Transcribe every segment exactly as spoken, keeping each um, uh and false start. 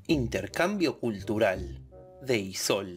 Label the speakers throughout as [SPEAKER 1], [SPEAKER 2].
[SPEAKER 1] Intercambio cultural de Isol.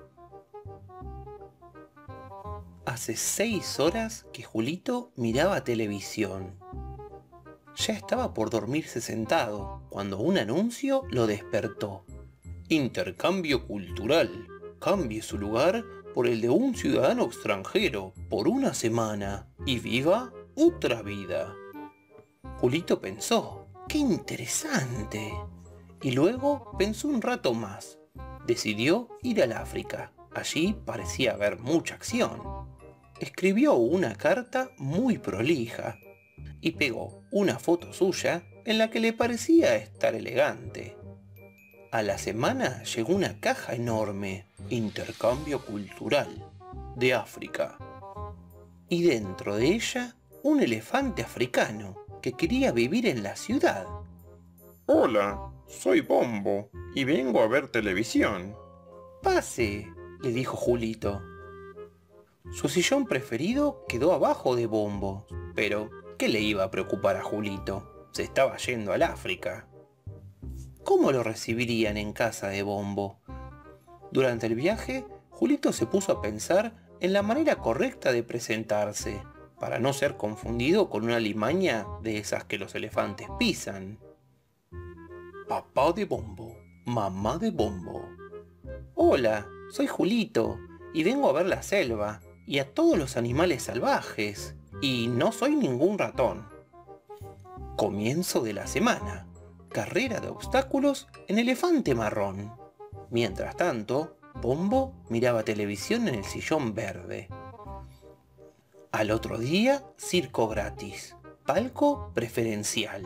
[SPEAKER 1] Hace seis horas que Julito miraba televisión. Ya estaba por dormirse sentado cuando un anuncio lo despertó. Intercambio cultural. Cambie su lugar por el de un ciudadano extranjero por una semana y viva otra vida. Julito pensó, ¡qué interesante! Y luego pensó un rato más. Decidió ir al África. Allí parecía haber mucha acción. Escribió una carta muy prolija y pegó una foto suya en la que le parecía estar elegante. A la semana llegó una caja enorme, Intercambio Cultural, de África. Y dentro de ella, un elefante africano que quería vivir en la ciudad.
[SPEAKER 2] Hola, soy Bombo y vengo a ver televisión.
[SPEAKER 1] Pase, le dijo Julito. Su sillón preferido quedó abajo de Bombo, pero ¿qué le iba a preocupar a Julito? Se estaba yendo al África. ¿Cómo lo recibirían en casa de Bombo? Durante el viaje, Julito se puso a pensar en la manera correcta de presentarse, para no ser confundido con una limaña de esas que los elefantes pisan. Papá de Bombo, mamá de Bombo. Hola, soy Julito y vengo a ver la selva y a todos los animales salvajes, y no soy ningún ratón. Comienzo de la semana. Carrera de obstáculos en elefante marrón. Mientras tanto, Bombo miraba televisión en el sillón verde. Al otro día, circo gratis. Palco preferencial.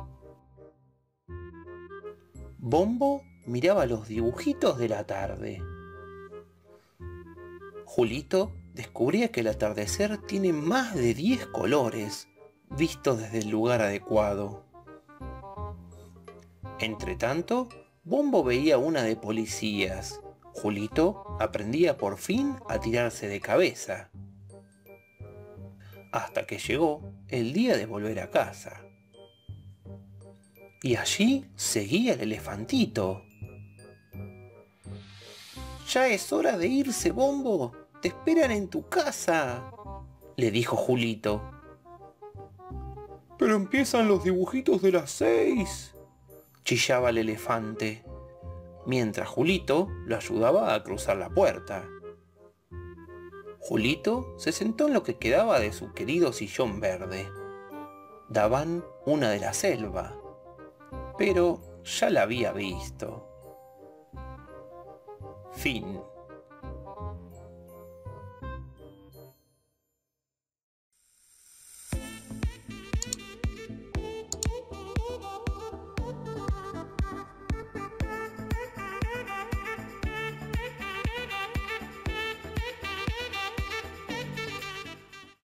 [SPEAKER 1] Bombo miraba los dibujitos de la tarde. Julito descubría que el atardecer tiene más de diez colores, vistos desde el lugar adecuado. Entretanto, Bombo veía una de policías. Julito aprendía por fin a tirarse de cabeza. Hasta que llegó el día de volver a casa. Y allí seguía el elefantito. «Ya es hora de irse, Bombo. Te esperan en tu casa», le dijo Julito.
[SPEAKER 2] «Pero empiezan los dibujitos de las seis»,
[SPEAKER 1] chillaba el elefante, mientras Julito lo ayudaba a cruzar la puerta. Julito se sentó en lo que quedaba de su querido sillón verde. Daban una de la selva, pero ya la había visto. Fin.